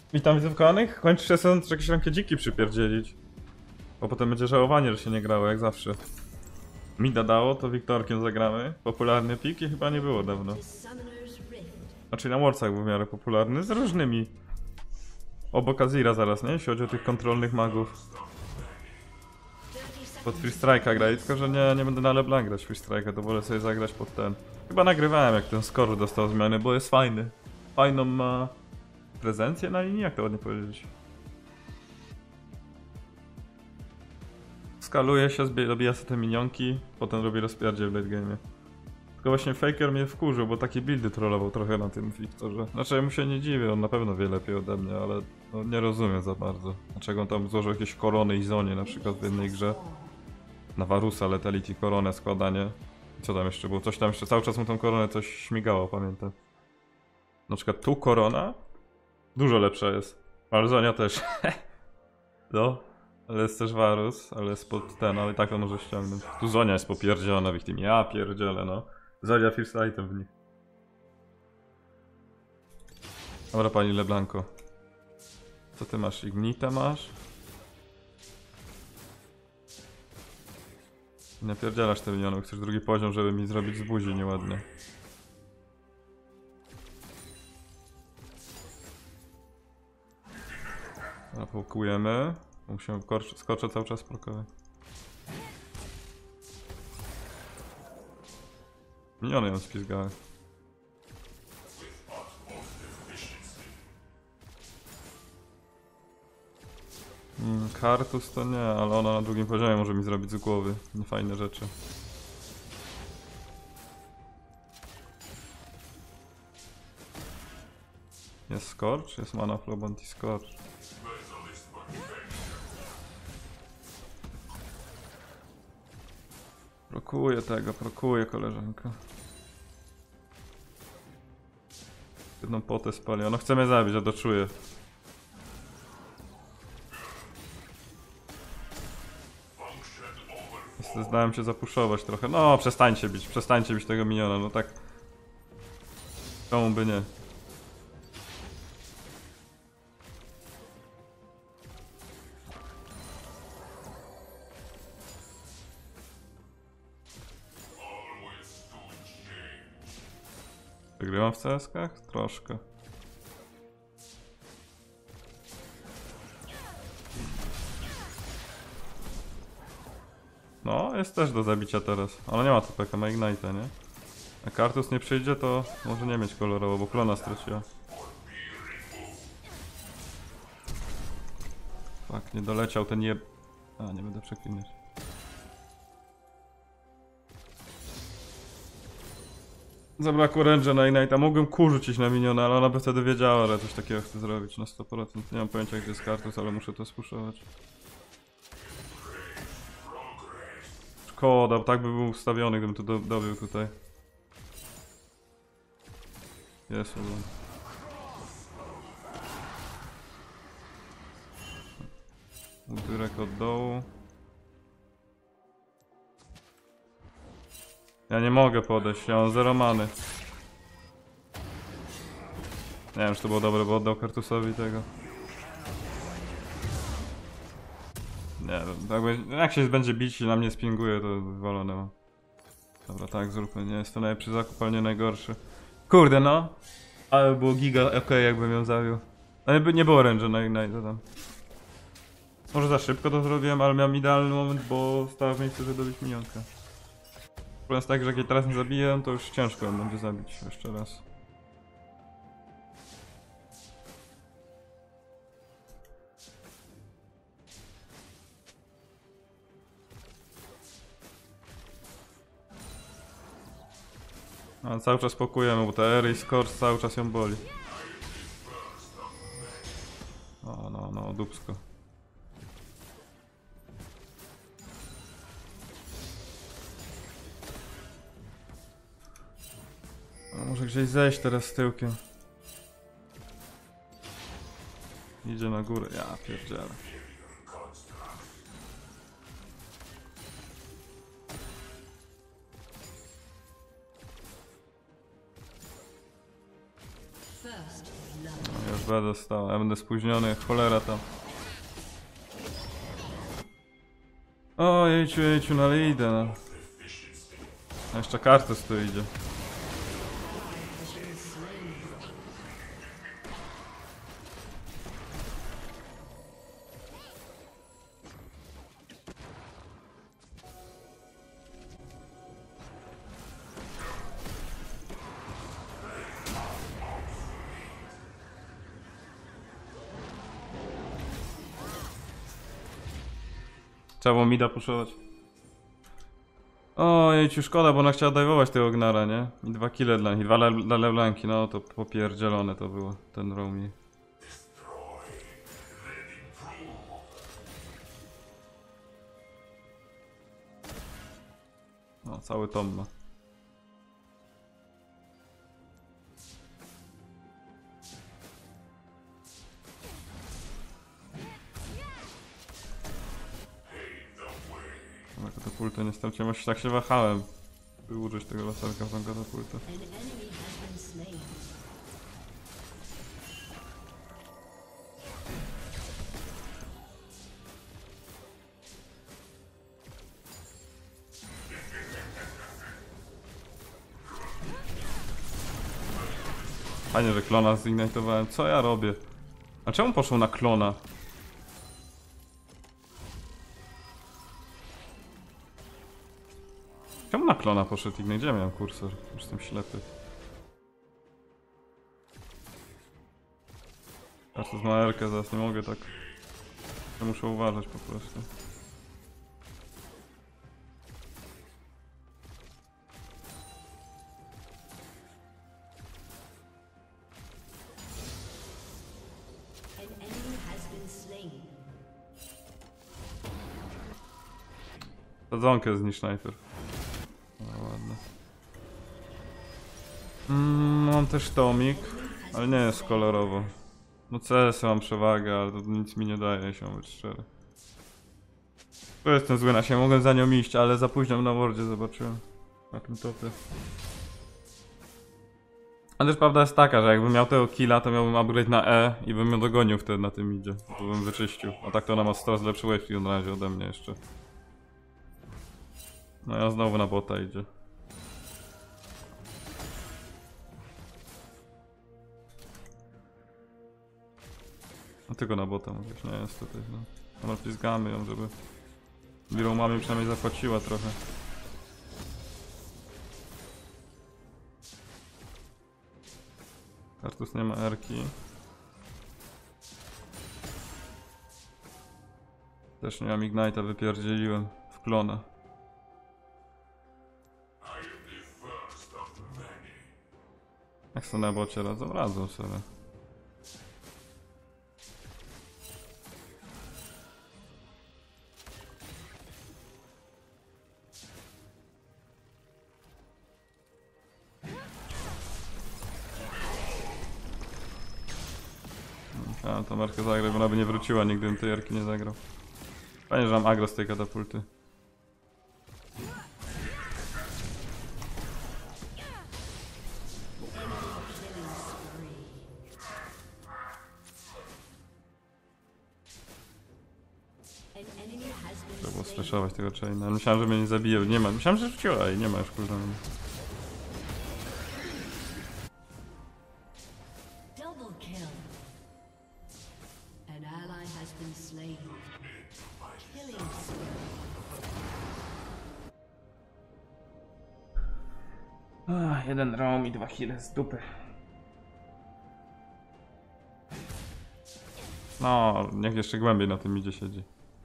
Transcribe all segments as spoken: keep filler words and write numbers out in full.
Witam widzów kochanych. Kończy się sezon, jakieś rankie dziki przypierdzielić. Bo potem będzie żałowanie, że się nie grało, jak zawsze. Mida dało, to Wiktorkiem zagramy. Popularny pik i chyba nie było dawno. Znaczy na Worldsach był w miarę popularny, z różnymi. Obok Azira zaraz, nie? Jeśli chodzi o tych kontrolnych magów. Pod Free Strike'a grali, tylko że nie, nie będę na LeBlanc grać Free Strike'a, to wolę sobie zagrać pod ten. Chyba nagrywałem, jak ten score dostał zmiany, bo jest fajny. Fajną ma prezencję na linii, jak to ładnie powiedzieć. Skaluje się, dobija sobie te minionki, potem robi rozpierdzie w late game'ie. Tylko właśnie Faker mnie wkurzył, bo takie buildy trollował trochę na tym Wiktorze. Znaczy ja mu się nie dziwię, on na pewno wie lepiej ode mnie, ale no, nie rozumiem za bardzo. Dlaczego on tam złożył jakieś korony i zonie na przykład w jednej grze. Na Varusa Lethality koronę składanie. I co tam jeszcze było? Coś tam jeszcze, cały czas mu tą koronę coś śmigało, pamiętam. Na przykład tu korona dużo lepsza jest. Ale zonia też. No. Ale jest też Varus, ale jest pod ten, ale i tak on może ściągnąć. Tu Zonia jest popierdzielona w ich team. Ja pierdzielę, no. Zonia first item w nich. Dobra, pani LeBlanco. Co ty masz? Ignite masz? Nie pierdzielasz te miniony, chcesz drugi poziom, żeby mi zrobić z buzi nieładnie. Zapłukujemy. Musimy skoczę cały czas prokować. Miniony ją spizgały. Hmm, Kartus to nie, ale ona na drugim poziomie może mi zrobić z głowy niefajne rzeczy. Jest Scorch? Jest mana Flobant i Scorch. Prokuję tego, prokuję koleżanka. Jedną potę spali, ona chce mnie zabić, ja to czuję. Zdałem się zapuszować trochę. No, przestańcie bić, przestańcie bić tego miniona, no tak. Czemu by nie? Wygrywam w C S kach? Troszkę. No, jest też do zabicia teraz. Ona nie ma T P K, ma Ignite'a, nie? Jak Kartus nie przyjdzie, to może nie mieć kolorowo, bo klona straciła. Tak, nie doleciał ten jeb... A, nie będę przeklinać. Zabrakło range'a na Ignite'a. Mógłbym kurzyć na miniona, ale ona by wtedy wiedziała, że coś takiego chce zrobić na sto procent. Nie mam pojęcia, gdzie jest Kartus, ale muszę to spuszować. Szkoda, bo tak by był ustawiony, gdybym tu do, dobił tutaj. Jest ogon. Udyrek od dołu. Ja nie mogę podejść, ja mam zero many. Nie wiem, czy to było dobre, bo oddał Kartusowi tego. Nie wiem, jak się będzie bić i na mnie spinguje, to wywalone mam. Dobra, tak zróbmy, nie jest to najlepszy zakup, ale nie najgorszy. Kurde no! Ale było giga okej, okay, jakbym ją zawił. Ale nie było range'a na Ignite tam. Może za szybko to zrobiłem, ale miałem idealny moment, bo stała w miejscu, żeby dobić minionkę. Problem jest tak, że jak jej teraz nie zabiję, to już ciężko ją będzie zabić jeszcze raz. A cały czas pokujemy, bo te Ery i Scorch cały czas ją boli. O no, no, dupsko. A może gdzieś zejść teraz z tyłkiem. Idzie na górę, ja pierdzielę. No, już będę dostała. Ja będę spóźniony, jak cholera tam. O, jejciu, jejciu, no ale idę, no. A jeszcze Kartus tu idzie. Trzeba było mida puszować. O, jejciu, szkoda, bo ona chciała dajwować tego Gnara, nie? I dwa kile dla nich, dwa le dla Leblanki, no to popierdzielone to było, ten roamie. No, cały tom ma. Na katapultę nie starcie, właśnie tak się wahałem, by użyć tego laserka w tą katapultę. Fajnie, że klona zignitowałem. Co ja robię? A czemu poszło na klona? Czemu na klona poszedł Ignite? Gdzie miałem kursor? Już jestem ślepy. Kartus ma erkę, zaraz nie mogę tak. Ja muszę uważać po prostu. Sadzonkę zniszcz najpierw. No ładne. Mm, mam też tomik, ale nie jest kolorowo. No C S mam przewagę, ale to nic mi nie daje, jeśli mam być szczery. To jestem zły na siebie, mogłem za nią iść, ale za późno na wordzie zobaczyłem. Na tym topie. A też prawda jest taka, że jakbym miał tego killa, to miałbym upgrade na E i bym ją dogonił wtedy na tym idzie. To bym wyczyścił. A tak to ona ma sto razy lepszy wave na razie ode mnie jeszcze. No ja znowu na bota idzie. No tylko na bota mówisz, nie jest tutaj, no. Ale pizgamy ją, żeby Wirą mamie przynajmniej zapłaciła trochę. Kartus nie ma erki. Też nie mam Ignite'a, wypierdzieliłem w klona. Jak sobie na bocie radzą? Radzą sobie. Musiałem tą markę zagrać, bo ona by nie wróciła, nigdy bym tej jarki nie zagrał. Fajnie, że mam agro z tej katapulty. Trzeba było sflashować tego chaina, ale myślałem, że mnie nie zabije, nie ma. Myślałem, że rzuciła i nie ma już cooldown. Ah, jeden roam i dwa heale z dupy. No, niech jeszcze głębiej na tym idzie siedzi.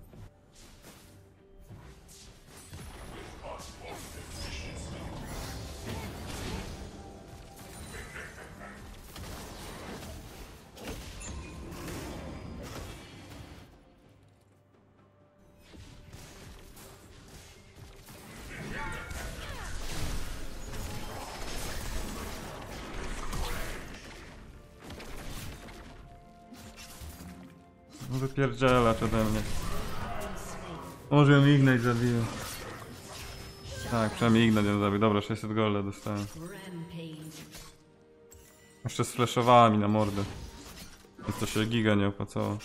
Wypierdzielacz ode mnie. Może ją Ignite zabił. Tak, przynajmniej Ignite ją zabił. Dobra, sześćset golda dostałem. Jeszcze sflashowała mi na mordę. Więc to się giga nie opłacało.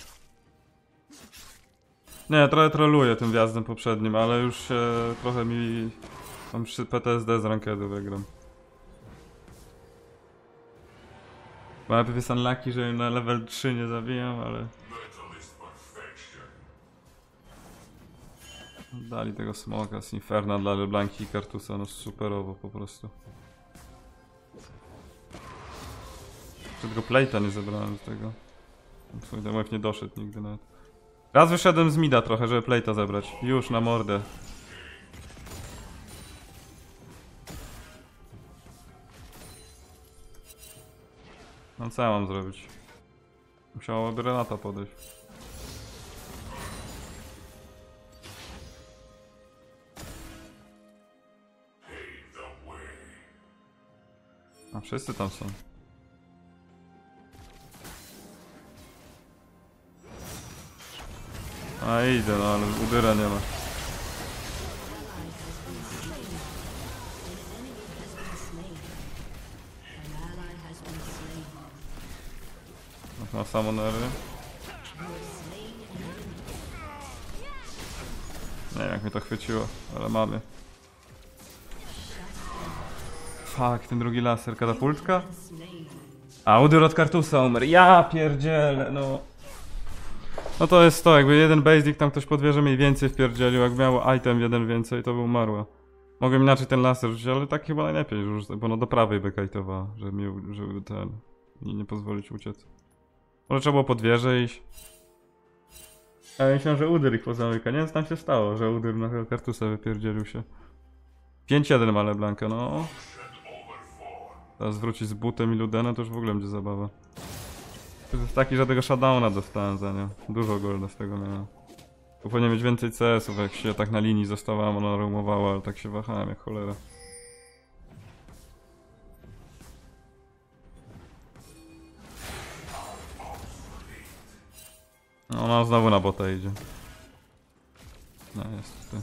Nie, trochę troluję tym wjazdem poprzednim, ale już się trochę mi... Mam P T S D z rankedu wygram. Bo najpierw jest unlucky, że na level trzy nie zabijam, ale... Dali tego smoka z Inferna dla LeBlanki i Kartusa, no superowo po prostu. Tylko plate'a nie zebrałem z tego. Swój demow nie doszedł nigdy nawet. Raz wyszedłem z mida trochę, żeby plate'a zebrać. Już na mordę. No co ja mam zrobić? Musiałaby Renata podejść. A wszyscy tam są. A idę, no ale udyra nie ma. Ma samonery. Nie wiem jak mnie to chwyciło, ale mamy. Fuck, ten drugi laser, katapultka? A, udyr od Kartusa umarł. Ja pierdzielę, no. No to jest to, jakby jeden basic tam ktoś podwierze mniej więcej wpierdzielił, jak miał item jeden więcej, to by umarła. Mogłem inaczej ten laser rzucić, ale tak chyba najlepiej rzucać, bo no do prawej by kajtowała, żeby mi, żeby ten... i nie pozwolić uciec. Może trzeba było pod wieżę iść. A ja myślałem, że udyr ich pozamyka, nie wiem co tam się stało, że udyr na Kartusa wypierdzielił się. pięć jeden ma LeBlanka, no. Teraz wrócić z butem i Ludenem to już w ogóle będzie zabawa. To jest taki, że tego shutdowna dostałem za nie. Dużo golda z tego miałem. Bo powinien mieć więcej C S ów, jak się tak na linii zostawałem, ona roamowała, ale tak się wahałem jak cholera. No, ona znowu na bota idzie. No jest tutaj.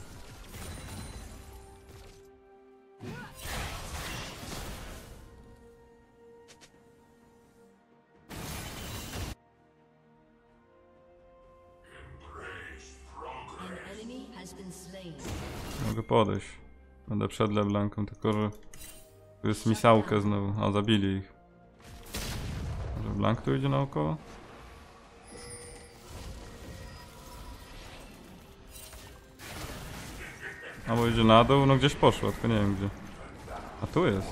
Mogę podejść. Będę przed LeBlanką, tylko że... Tu jest misałkę znowu. A, zabili ich. Może Blank tu idzie naokoło? Albo idzie na dół, no gdzieś poszła, tylko nie wiem gdzie. A tu jest.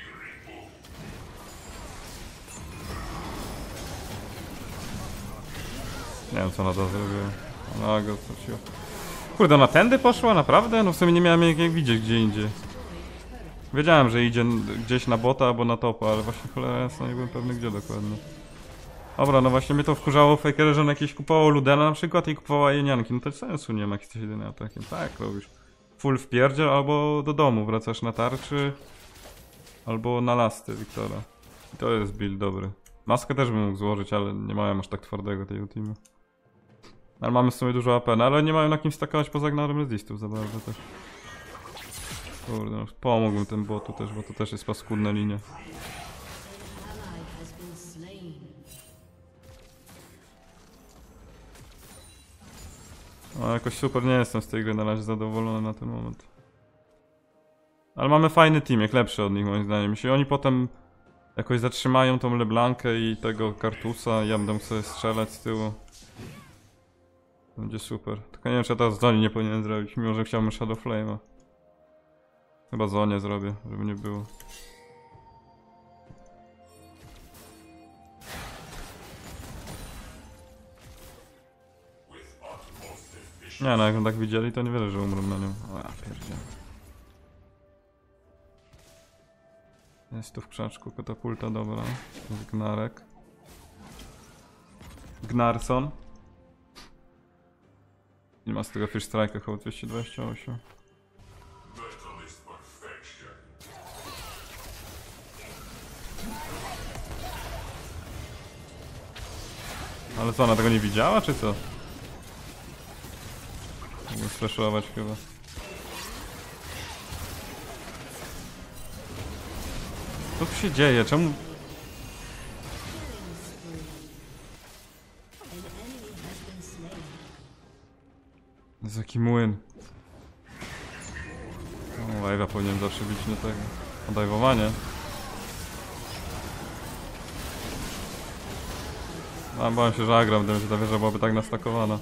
Nie wiem co ona to zrobiła. Ona go straciła. Kurde, ona tędy poszła? Naprawdę? No w sumie nie miałem jak, jak widzieć gdzie indziej. Wiedziałem, że idzie gdzieś na bota albo na topa, ale właśnie cholera jasna, nie byłem pewny gdzie dokładnie. Dobra, no właśnie mnie to wkurzało fakery, że on jakieś kupował Ludena na przykład i kupowała jenianki. No to sensu nie ma, jak jesteś jedynym atakiem. Tak, robisz. Full wpierdziel albo do domu wracasz na tarczy. Albo na lasty Wiktora. I to jest build dobry. Maskę też bym mógł złożyć, ale nie mają aż tak twardego tej ultimy. Ale mamy w sumie dużo A P, no ale nie mają na kim stakować poza gnarem resistów za bardzo też. Kurde, no, pomógłbym tym botu też, bo to też jest paskudna linia. No jakoś super nie jestem z tej gry na razie zadowolony na ten moment. Ale mamy fajny team, jak lepszy od nich moim zdaniem. Jeśli oni potem jakoś zatrzymają tą LeBlankę i tego Kartusa, ja będę mógł sobie strzelać z tyłu. Będzie super. Tylko nie wiem, czy ja teraz Zoni nie powinien zrobić, mimo że chciałbym Shadow Flame'a. Chyba Zonię zrobię, żeby nie było. Nie no, jak tak widzieli, to niewiele, że umrą na nią. O, ja pierdzielę. Jest tu w krzaczku katapulta, dobra. Jest Gnarek. Gnarson. Nie ma z tego Fish Strike'a, chyba dwieście dwadzieścia osiem. Ale co, ona tego nie widziała, czy co? Mogę sflashować chyba. Co tu się dzieje? Czemu? Jest jaki młyn. O, Wave'a powinien zawsze bić nie tego. Odajwowanie. A, bałem się, że agram, gdyby ta wieża byłaby tak nastakowana.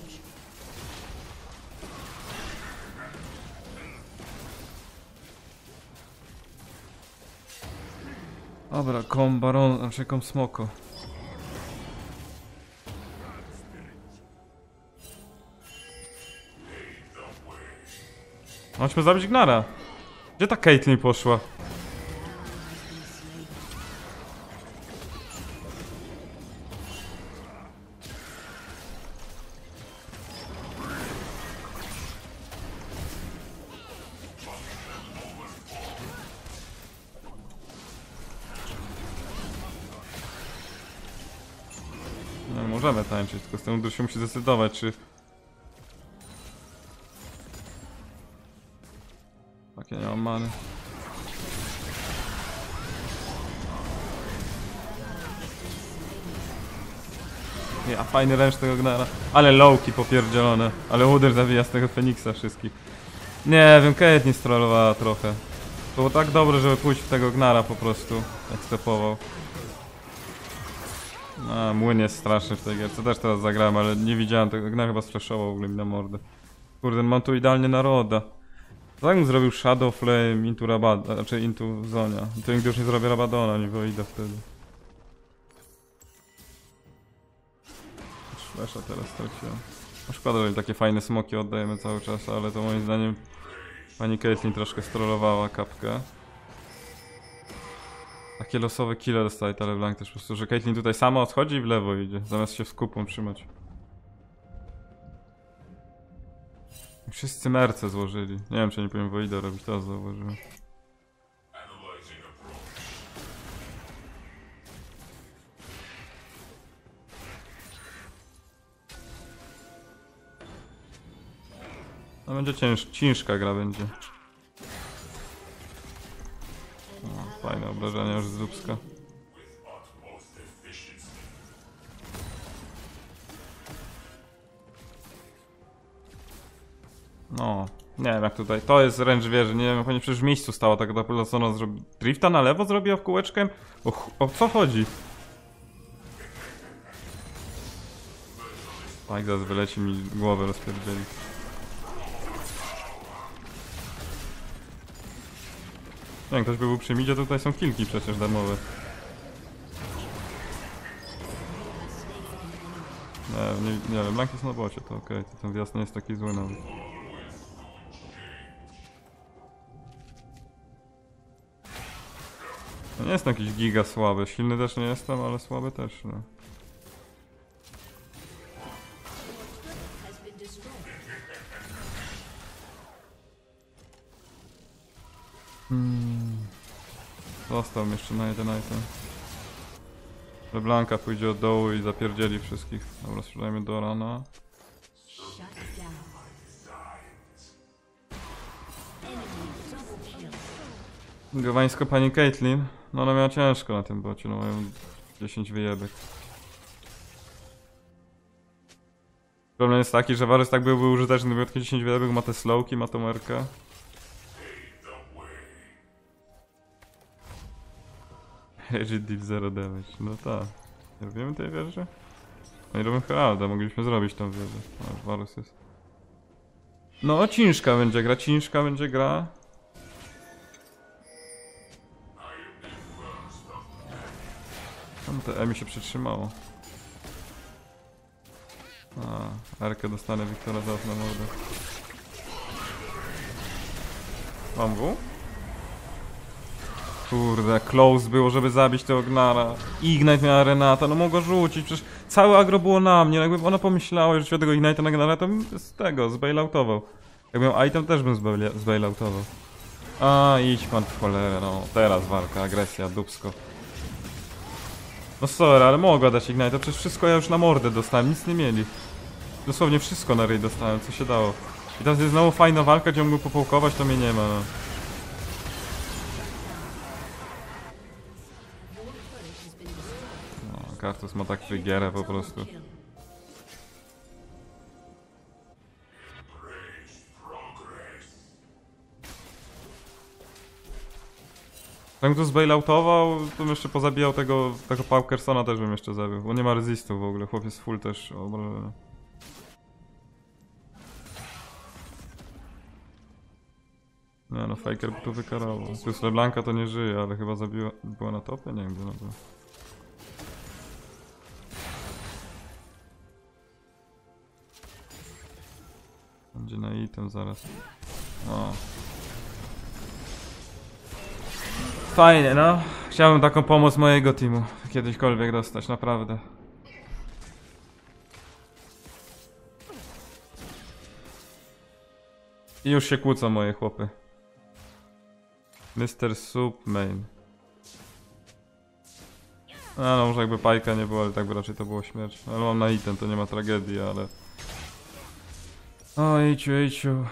Dobra, kom baron, znaczy kom smoko. Chodźmy zabić Gnara. Gdzie ta Caitlyn poszła? No, możemy tańczyć, tylko z tym się musi zdecydować, czy... Tak, ja nie mam many. Ja, fajny ręcz tego Gnara. Ale lowki popierdzielone. Ale uder zabija z tego Feniksa wszystkich. Nie wiem, Caitlyn strollowała trochę. To było tak dobre, żeby pójść w tego Gnara po prostu. Jak stepował. A, młyn jest straszny w tej gierce. Też teraz zagrałem, ale nie widziałem tego. Gnar chyba straszował w ogóle mi na mordę. Kurde, mam tu idealnie naroda. Tak bym zrobił Shadow Flame into Rabadona, znaczy into Zonia. To nigdy już nie zrobię Rabadona, nie wyjdę wtedy. Flesza teraz straciłem. No szkoda, że im takie fajne smoki oddajemy cały czas, ale to moim zdaniem pani Caitlyn troszkę strollowała kapkę. Takie losowe kille dostaje ta LeBlanc też po prostu, że Caitlyn tutaj sama odchodzi i w lewo idzie, zamiast się z kupą trzymać. Wszyscy merce złożyli. Nie wiem, czy nie powinien Voida robić, to zauważyłem. No będzie cięż, ciężka gra będzie. O, fajne obrażenia już z Zubska. No, nie wiem jak tutaj, to jest wręcz wieży, nie wiem, przecież w miejscu stała tak naprawdę, co ona zrobi. Drifta na lewo zrobiła w kółeczkiem? O, o co chodzi? Tak, zaraz wyleci mi głowę rozpierdzieli. Nie wiem, ktoś by był przy midzie, tutaj są kilki przecież darmowe. Nie, nie, nie wiem, Blank jest na bocie, to okej, okay. Ten wjazd nie jest taki zły nawet. No nie jestem jakiś giga słaby, silny też nie jestem, ale słaby też, no. Hmm. Został mi jeszcze na jeden item. LeBlanca pójdzie od dołu i zapierdzieli wszystkich. Dobra, sprzedajmy do rana. Gowańsko pani Caitlyn. No ona miała ciężko na tym bocie, no mają dziesięć wyjebek. Problem jest taki, że Varus tak byłby użyteczny, gdyby takie dziesięć wyjebek, ma te slowki, ma tą erkę. Edit deal zero damage, no tak. Nie robimy tej wieży? No i robimy Heralda, moglibyśmy zrobić tą wieżę. No, Varus jest. No, ciężka będzie gra, ciężka będzie gra. Tam te Emi się przytrzymało. A, Erkę dostanę Wiktora zaraz na mordę. Mam W? Kurde, close było, żeby zabić tego Gnara. Ignite miała Renata, no mogła rzucić, przecież całe agro było na mnie. Jakby ona pomyślała, że tego Ignite na Gnara, to bym z tego, zbailoutował. Jak miał item, też bym zbailoutował. A, idź pan w cholerę, no. Teraz walka, agresja, dupsko. No sorry, ale mogła dać Ignite, przecież wszystko ja już na mordę dostałem, nic nie mieli. Dosłownie wszystko na ryj dostałem, co się dało. I teraz jest znowu fajna walka, gdzie mógł popołkować, to mnie nie ma, no. No, Kartus ma tak frigierę po prostu. Jakbym tu zbailoutował, to bym jeszcze pozabijał tego, tego Paukersona też bym jeszcze zabił, bo nie ma resistu w ogóle, chłop jest full też obrażenia. Nie no, Faker by tu wykarował. Plus LeBlanca to nie żyje, ale chyba zabiła, była na topie? Nie wiem gdzie ona była. Będzie na item zaraz. O. Fajnie, no. Chciałbym taką pomoc mojego teamu kiedyśkolwiek dostać, naprawdę. I już się kłócą moje chłopy. mister Soup Main. A no, może jakby Pajka nie było, ale tak by raczej to było śmierć. Ale mam na item, to nie ma tragedii, ale... O, ejciu, ejciu.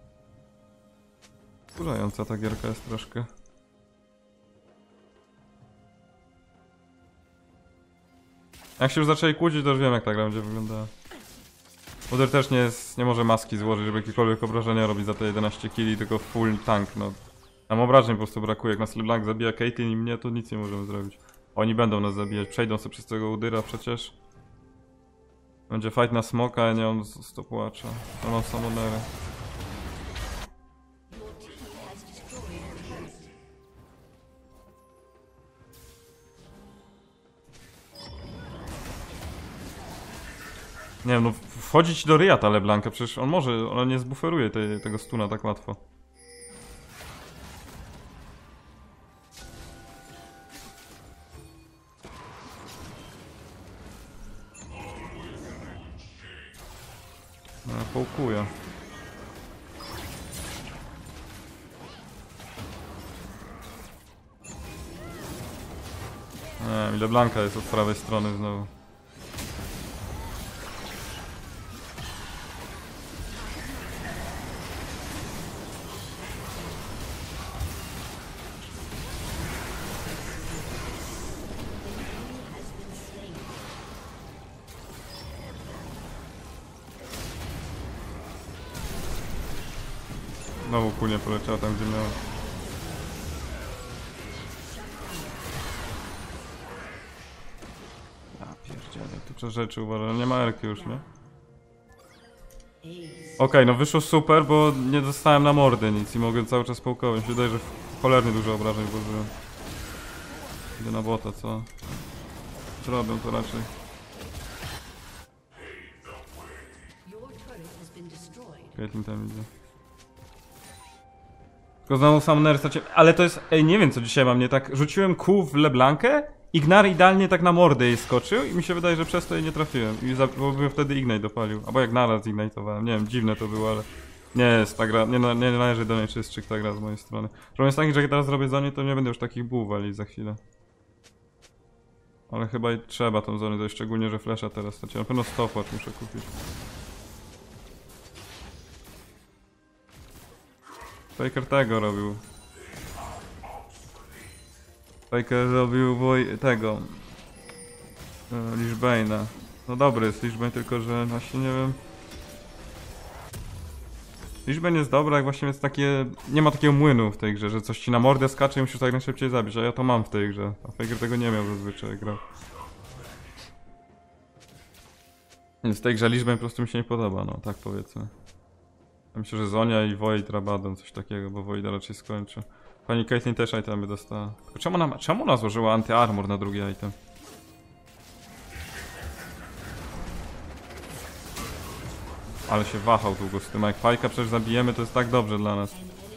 Wkurzająca ta gierka jest troszkę. Jak się już zaczęli kłócić, to już wiem jak ta gra będzie wyglądała. Uder też nie jest, nie może maski złożyć, żeby jakiekolwiek obrażenia robić za te jedenaście killi, tylko full tank, no. Nam obrażeń po prostu brakuje, jak nas LeBlanc zabija Caitlyn i mnie, to nic nie możemy zrobić. Oni będą nas zabijać, przejdą sobie przez tego Udyra przecież. Będzie fight na smoka, a nie on stopwatcha. Ja mam summonerę. Nie wiem, no wchodzić do ryja ta LeBlanca, przecież on może, ona nie zbuferuje tej, tego stuna tak łatwo. No, połkuje. Nie wiem, LeBlanca jest od prawej strony znowu. Znowu kunie poleciała tam gdzie miała. Ja pierdzielę, tu przez rzeczy uważam, nie ma erki już, nie? Okej, okay, no wyszło super, bo nie dostałem na mordę nic i mogłem cały czas połkować. Mi się wydaje, że cholernie dużo obrażeń włożyłem. Idę na bota, co? Zrobią to raczej. Caitlyn tam idzie. Tylko znowu Summoner stracił, ale to jest, ej nie wiem co dzisiaj mam nie tak, rzuciłem Q w LeBlankę, Ignar idealnie tak na mordę jej skoczył i mi się wydaje, że przez to jej nie trafiłem i za, bo bym wtedy Ignite dopalił, albo jak naraz Ignite'owałem, nie wiem, dziwne to było, ale nie jest ta gra, nie, nie należy do niej czystczyk ta gra z mojej strony. Problem jest taki, że jak teraz zrobię zonie, to nie będę już takich buł walić za chwilę. Ale chyba i trzeba tą zonę dojść, szczególnie, że flasha teraz straciłem, na pewno stopwatch muszę kupić. Faker tego robił. Faker robił woj tego. E, Lichbane'a. No dobry jest Lichbane, tylko że właśnie nie wiem. Lichbane jest dobry, jak właśnie jest takie... Nie ma takiego młynu w tej grze, że coś ci na mordę skacze i musisz tak najszybciej zabić, a ja to mam w tej grze. A Faker tego nie miał zazwyczaj, jak grał. Więc w tej grze Lichbane po prostu mi się nie podoba, no tak powiedzmy. Ja myślę, że Zonia i Void Rabadon, coś takiego, bo Voida raczej skończy. Pani Caitlyn też itemy dostała. Tylko czemu ona, czemu ona złożyła anty-armor na drugi item? Ale się wahał długo z tym, a jak Fajka przecież zabijemy, to jest tak dobrze dla nas.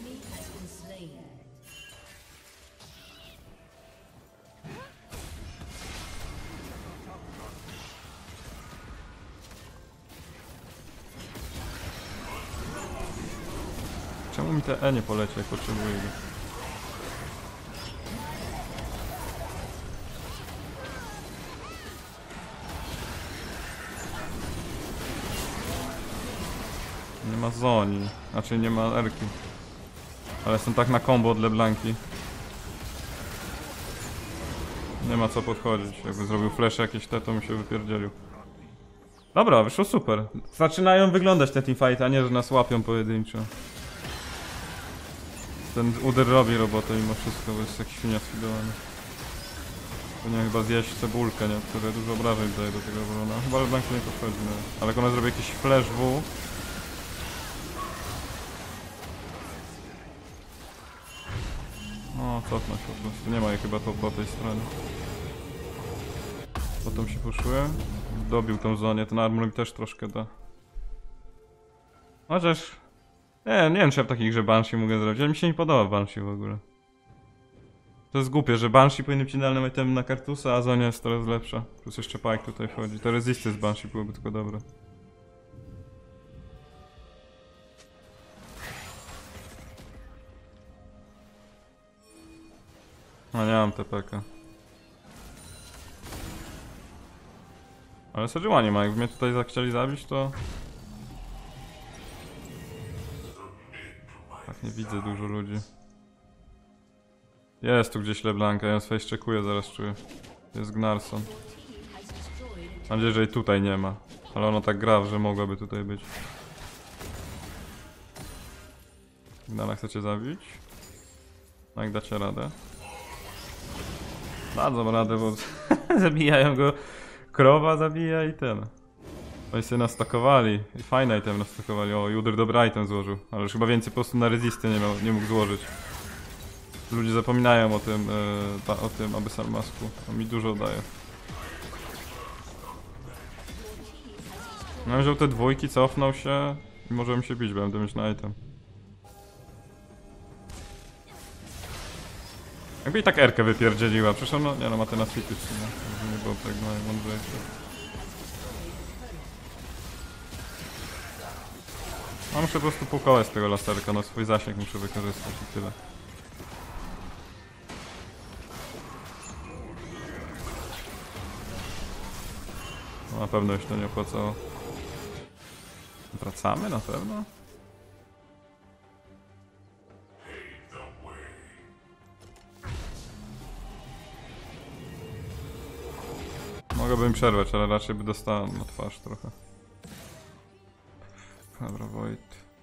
Czemu mi te E nie poleci, jak potrzebuję go? Nie ma Zoni, znaczy nie ma Erki. Ale jestem tak na combo od LeBlanki. Nie ma co podchodzić, jakby zrobił flash jakieś te, to mi się wypierdzielił. Dobra, wyszło super. Zaczynają wyglądać te teamfighty, a nie, że nas łapią pojedynczo. Ten uder robi robotę mimo wszystko, bo jest jak świnia sfidowany. Powinien chyba zjeść cebulkę, nie? Które dużo obrażeń daje do tego obrona. Chyba, że Blank nie podchodzi, no. Ale jak ona zrobi jakiś flash W... No, cofnąć po prostu. Nie ma jej chyba to po tej stronie. Potem się puszuje. Dobił tą zonie, ten armor mi też troszkę da. Chociaż... Nie, nie wiem, czy ja w takich grze Banshee mogę zrobić, ale mi się nie podoba Banshee w ogóle. To jest głupie, że Banshee powinien być idealnym itemem na Kartusa, a Zonia jest coraz lepsza. Plus jeszcze Pike tutaj wchodzi. To resisty z Banshee byłoby tylko dobre. No nie mam T P K. Ale Sejuani nie ma, jakby mnie tutaj chcieli zabić, to... Tak, nie widzę dużo ludzi. Jest tu gdzieś LeBlanca, ja face czekuję, zaraz czuję. Jest Gnarson. Mam nadzieję, że jej tutaj nie ma. Ale ono tak gra, że mogłaby tutaj być. Gnara chcecie zabić? No jak dacie radę? Dadzą radę, bo zabijają go. Krowa zabija i ten. Oni sobie nastakowali. I fajny item nastakowali. O, Juder dobry item złożył. Ale już chyba więcej po prostu na resisty nie, miał, nie mógł złożyć. Ludzie zapominają o tym, yy, o tym Abyssal Masku. On mi dużo daje. No, wziął te dwójki, cofnął się i możemy się bić, będę mieć na item. Jakby i tak Erkę wypierdzieliła, przecież ono, nie no, ma ten asfity, nie? Nie było tak mądrzejsze. No muszę po prostu półkołać z tego laserka, no swój zasięg muszę wykorzystać i tyle. No, na pewno już to nie opłacało. Wracamy na pewno? Mogłabym przerwać, ale raczej by dostałem na twarz trochę. Dobra, Void.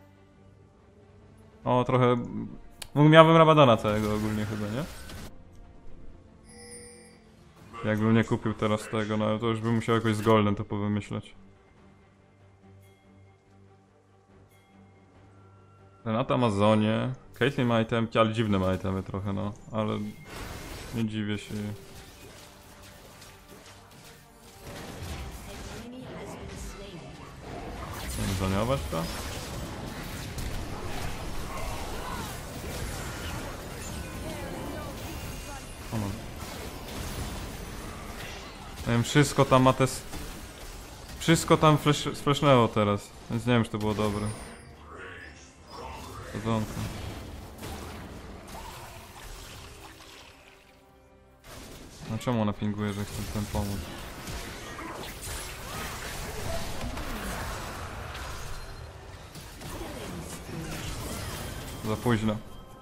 O, trochę... Miałbym Rabadona całego ogólnie chyba, nie? Jakbym nie kupił teraz tego, no to już bym musiał jakoś z Golden to powymyśleć. Renata ma Zonię. Caitlyn ma itemki, ale dziwne ma itemy trochę, no. Ale... Nie dziwię się. Chcemy zoniować to? O no. Nie wiem, wszystko tam ma te... Wszystko tam flash, splashnęło teraz, więc nie wiem, czy to było dobre. Sadzonka. No czemu ona pinguje, że chce ten pomóc? Za późno.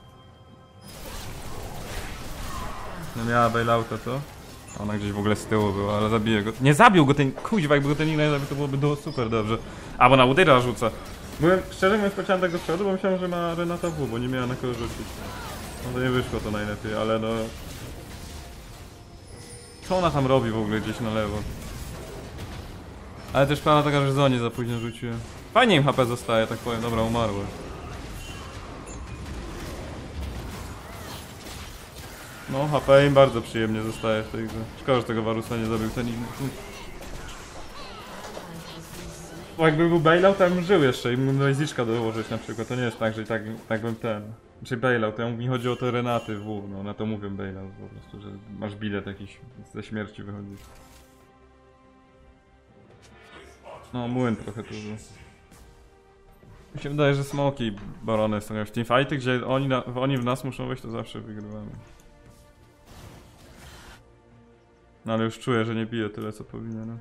Nie miała bailouta, to? Ona gdzieś w ogóle z tyłu była, ale zabije go. Nie zabił go ten... Kuźwa, jakby go ten inny zabił, to byłoby do, super dobrze. A, bo na Udyra rzuca. Byłem, szczerze mówiąc, pociąłem tak do przodu, bo myślałem, że ma Renata W, bo nie miała na kogo rzucić. No to nie wyszło to najlepiej, ale no... Co ona tam robi w ogóle gdzieś na lewo? Ale też plana taka, że Zonie za późno rzuciłem. Fajnie im H P zostaje, tak powiem. Dobra, umarły. No, H P im bardzo przyjemnie zostaje w tej grze. Szkoda, że tego Warusa nie zabił ten inny. Bo jakby był bailout, to ja bym żył jeszcze i mógłbym Raziczka dołożyć na przykład. To nie jest tak, że i tak, tak bym ten... Znaczy bailout, to mi chodzi o te Renaty W, no na to mówię bailout po prostu, że masz bilet jakiś ze śmierci wychodzi. No, młyn trochę tu. Mi się wydaje, że smoki i barony są w teamfighty, gdzie oni, na, oni w nas muszą wejść, to zawsze wygrywamy. No ale już czuję, że nie bije tyle, co powinienem.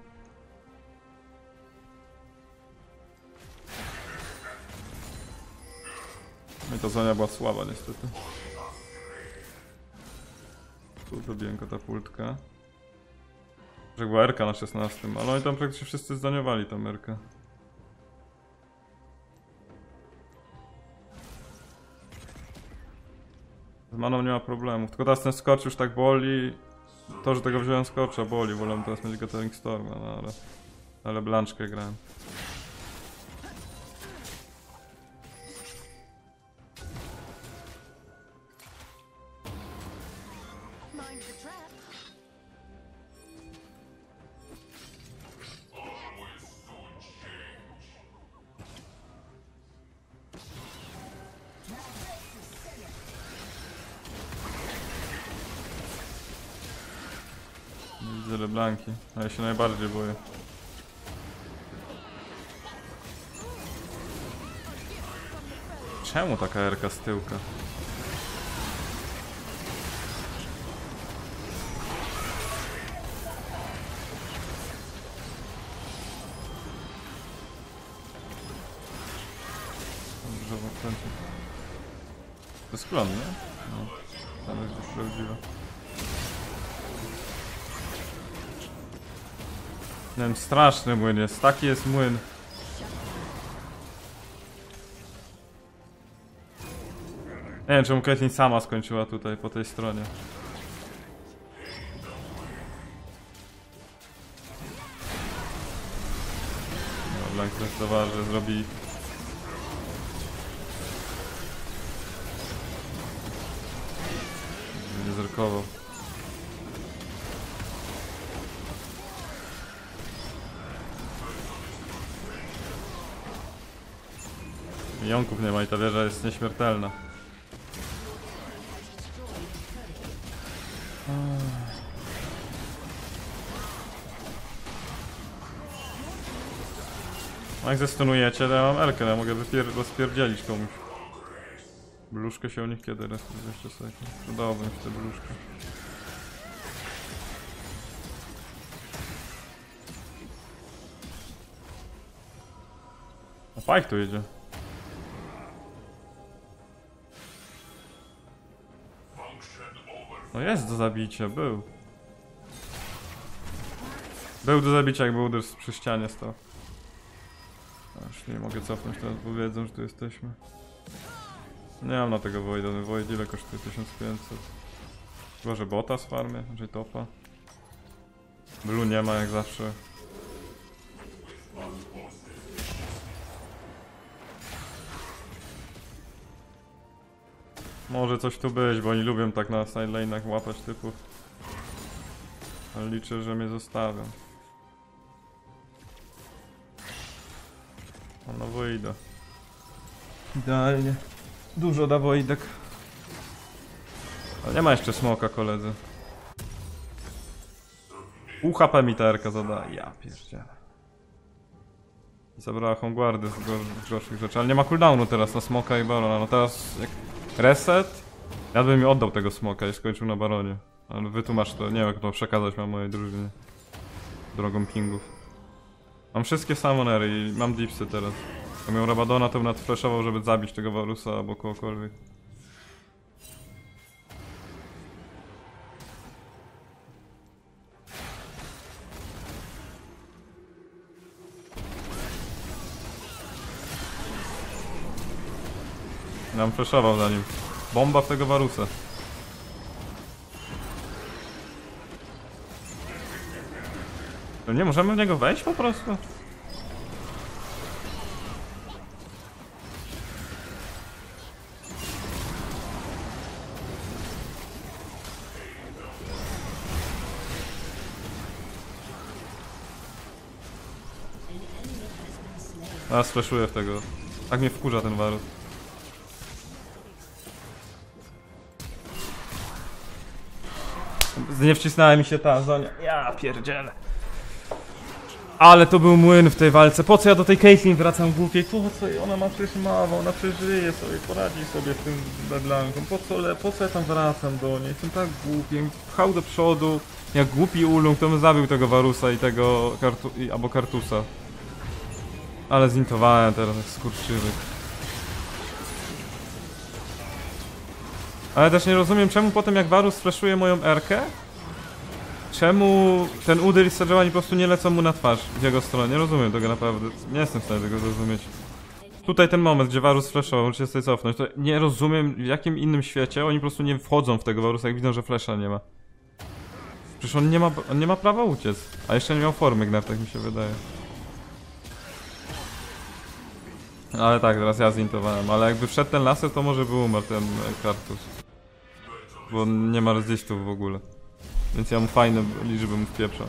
No i ta Zonia była słaba niestety. Tu zrobiłem katapultkę. Że była Erka na szesnastym, ale oni tam praktycznie wszyscy zdaniowali tą Erkę. Z maną nie ma problemu. Tylko teraz ten skocz już tak boli. To, że tego wziąłem skocza boli. Wolę teraz mieć Gathering Storma, no ale... Ale Blanczkę grałem. Widzę LeBlanki, ale ja się najbardziej boję. Czemu taka erka z tyłka? Dobrze, w końcu. To jest klon, nie? No, tam jest gdzieś prawdziwa. Nie wiem, straszny młyn jest, taki jest młyn. Nie wiem, czemu Caitlyn sama skończyła tutaj, po tej stronie. No, Blank zdecydowała, że zrobi... Nie zerkował. Jąków nie ma i ta wieża jest nieśmiertelna. Jak zestunujecie, to ja mam elkę, ja mogę wypier- rozpierdzielić komuś. Bluszkę się u nich kiedy raz dwadzieścia sekund. Przydałoby mi się tę bluszkę. A Pike tu idzie. No jest do zabicia, był. Był do zabicia, jakby uderz przy ścianie stał. A już nie mogę cofnąć teraz, bo wiedzą, że tu jesteśmy. Nie mam na tego Voida, ten Void ile kosztuje? tysiąc pięćset. Chyba, że bota z farmie, raczej topa. Blue nie ma jak zawsze. Może coś tu być, bo oni lubią tak na side lane'ach łapać typów. Ale liczę, że mnie zostawią. O, no Voida. Idealnie. Dużo da Voidek. Ale nie ma jeszcze smoka, koledzy. Pół H P mi ta erka zadaje. Ja pierdzielę. Zabrała Homeguardy z gor- gorszych rzeczy, ale nie ma cooldownu teraz na smoka i barona. No teraz jak reset, ja bym mi oddał tego smoka i skończył na baronie. Ale wytłumacz to, nie wiem jak to przekazać mam mojej drużynie. Drogą pingów. Mam wszystkie summonery i mam dipsy teraz. Jak miał Rabadona, to bym nadflashował, żeby zabić tego Warusa albo kogokolwiek. Ja bym flashował za nim. Bomba w tego Warusa. No nie, możemy w niego wejść po prostu? A, splashuję w tego. Tak mnie wkurza ten Warus. Nie wcisnęła mi się ta zonia. Ja pierdzielę. Ale to był młyn w tej walce. Po co ja do tej Caitlyn wracam głupiej? Po co? Ona ma przecież mało, ona przeżyje sobie, poradzi sobie w tym bedlanką. Po co, le... po co ja tam wracam do niej? Jestem tak głupi. Pchał do przodu. Jak głupi ulung, to bym zabił tego Warusa i tego kartu... I... albo Kartusa. Ale zintowałem teraz jak skurczywyk. Ale też nie rozumiem, czemu potem jak Varus flashuje moją erkę, czemu ten Udyr i Sejuani po prostu nie lecą mu na twarz w jego stronę. Nie rozumiem tego naprawdę. Nie jestem w stanie tego zrozumieć. tutaj ten moment, gdzie Varus flashował, muszę się sobie cofnąć, to nie rozumiem w jakim innym świecie oni po prostu nie wchodzą w tego Varusa, jak widzą, że flasha nie ma. Przecież on nie ma, on nie ma prawa uciec, a jeszcze nie miał formy Gnar, tak mi się wydaje. Ale tak, teraz ja zintowałem, ale jakby wszedł ten laser, to może by umarł ten Kartus. Bo on nie ma resistów w ogóle. Więc ja mu fajne liczby mu wpieprzam.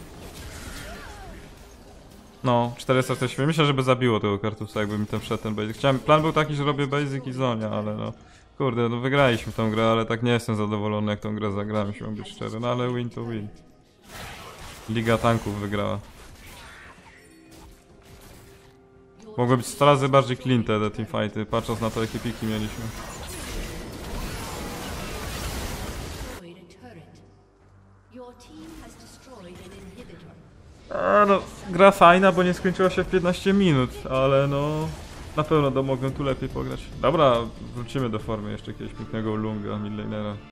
No, czterysta czterdzieści. Myślę, żeby zabiło tego Kartusa, jakby mi ten wszedł ten basic. Chciałem, plan był taki, że robię basic i zonia, ale no... Kurde, no wygraliśmy tę grę, ale tak nie jestem zadowolony, jak tą grę zagrałem, jeśli mam być szczery. No ale win to win. Liga Tanków wygrała. Mogły być sto razy bardziej clean te teamfighty, patrząc na to, jakie piki mieliśmy. A no, gra fajna, bo nie skończyła się w piętnaście minut, ale no... Na pewno mogłem tu lepiej pograć. Dobra, wrócimy do formy jeszcze jakiegoś pięknego Lunga, midlanera.